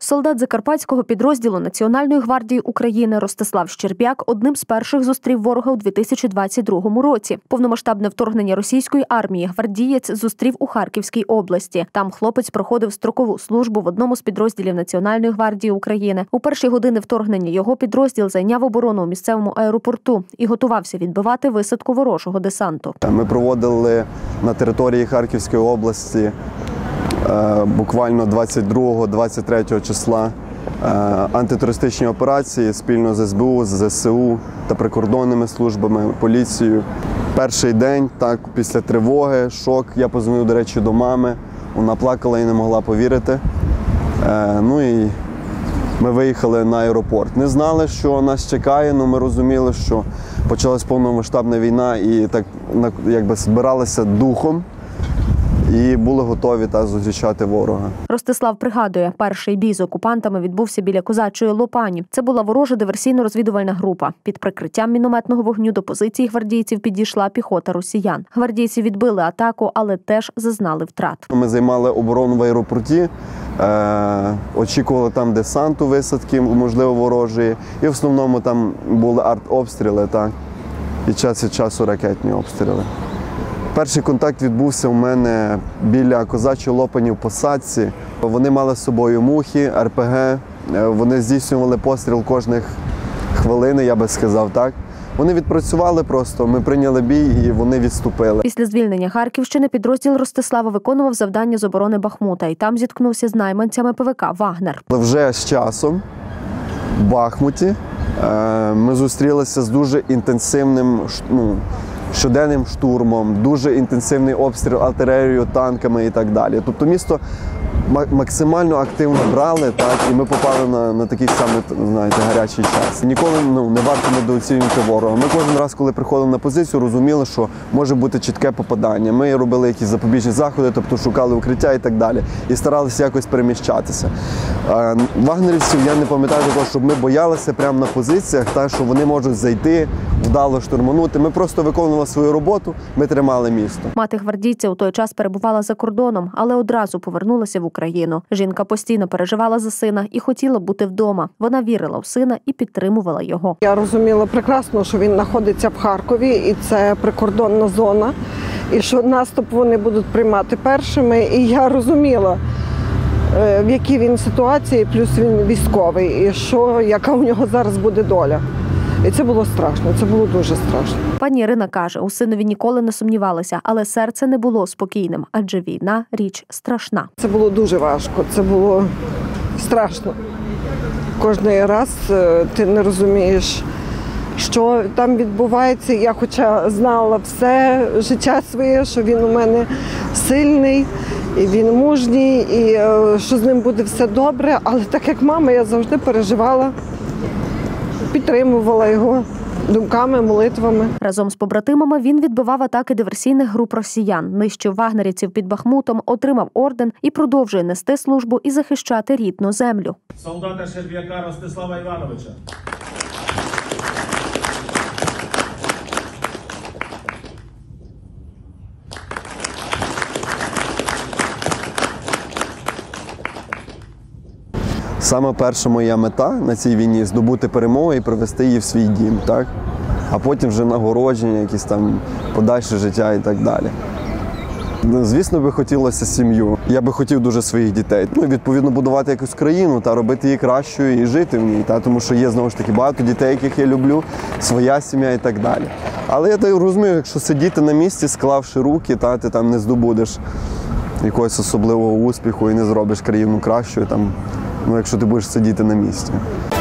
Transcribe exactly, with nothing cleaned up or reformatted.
Солдат закарпатського підрозділу Національної гвардії України Ростислав Щербяк одним з перших зустрів ворога у дві тисячі двадцять другому році. Повномасштабне вторгнення російської армії гвардієць зустрів у Харківській області. Там хлопець проходив строкову службу в одному з підрозділів Національної гвардії України. У перші години вторгнення його підрозділ зайняв оборону у місцевому аеропорту і готувався відбивати висадку ворожого десанту. Ми проводили на території Харківської області буквально двадцять другого - двадцять третього числа антитерористичні операції спільно з ес бе у, з зе ес у та прикордонними службами, поліцією. Перший день, так, після тривоги, шок. Я подзвонив, до речі, до мами. Вона плакала і не могла повірити. Ну і ми виїхали на аеропорт. Не знали, що нас чекає, але ми розуміли, що почалась повномасштабна війна і так якби збиралися духом. І були готові та зустрічати ворога. Ростислав пригадує, перший бій з окупантами відбувся біля Козачої Лопані. Це була ворожа диверсійно-розвідувальна група. Під прикриттям мінометного вогню до позицій гвардійців підійшла піхота росіян. Гвардійці відбили атаку, але теж зазнали втрат. Ми займали оборону в аеропорті, е- очікували там десанту, висадки, можливо, ворожої. І в основному там були артобстріли, так, і час від часу ракетні обстріли. Перший контакт відбувся у мене біля Козачої Лопані в посадці. Вони мали з собою мухи, ер пе ге, вони здійснювали постріл кожних хвилини, я би сказав, так. Вони відпрацювали просто, ми прийняли бій і вони відступили. Після звільнення Харківщини підрозділ Ростислава виконував завдання з оборони Бахмута і там зіткнувся з найманцями пе ве ка «Вагнер». Вже з часом в Бахмуті ми зустрілися з дуже інтенсивним, ну, щоденним штурмом, дуже інтенсивний обстріл артилерією, танками і так далі. Тобто місто максимально активно брали, так, і ми попали на, на такий самий, знаєте, гарячий час. Ніколи ну, не варто недооцінювати ворога. Ми кожен раз, коли приходили на позицію, розуміли, що може бути чітке попадання. Ми робили якісь запобіжні заходи, тобто шукали укриття і так далі. І старалися якось переміщатися. Вагнерівців я не пам'ятаю такого, щоб ми боялися прямо на позиціях, так, що вони можуть зайти, вдало штурманути. Ми просто виконували свою роботу, ми тримали місто. Мати гвардійця у той час перебувала за кордоном, але одразу повернулася в Україну. Жінка постійно переживала за сина і хотіла бути вдома. Вона вірила в сина і підтримувала його. Я розуміла прекрасно, що він знаходиться в Харкові, і це прикордонна зона, і що наступ вони будуть приймати першими. І я розуміла, в якій він ситуації, плюс він військовий, і що, яка у нього зараз буде доля. І це було страшно, це було дуже страшно. Пані Ірина каже, у синові ніколи не сумнівалася, але серце не було спокійним, адже війна – річ страшна. Це було дуже важко, це було страшно. Кожний раз ти не розумієш, що там відбувається. Я хоча знала все життя своє, що він у мене сильний, і він мужній, і що з ним буде все добре, але так як мама, я завжди переживала. Підтримувала його думками, молитвами. Разом з побратимами він відбивав атаки диверсійних груп росіян, нищив вагнерівців під Бахмутом, отримав орден і продовжує нести службу і захищати рідну землю. Солдата Щербяка Ростислава Івановича. Саме перша моя мета на цій війні – здобути перемогу і привести її в свій дім, так? А потім вже нагородження, якісь там подальше життя і так далі. Звісно, би хотілося сім'ю. Я би хотів дуже своїх дітей. Ну, відповідно, будувати якусь країну та робити її кращою і жити в ній, та? Тому що є, знову ж таки, багато дітей, яких я люблю, своя сім'я і так далі. Але я так розумію, якщо сидіти на місці, склавши руки, та, ти там не здобудеш якогось особливого успіху і не зробиш країну кращою, там, ну, якщо ти будеш сидіти на місці.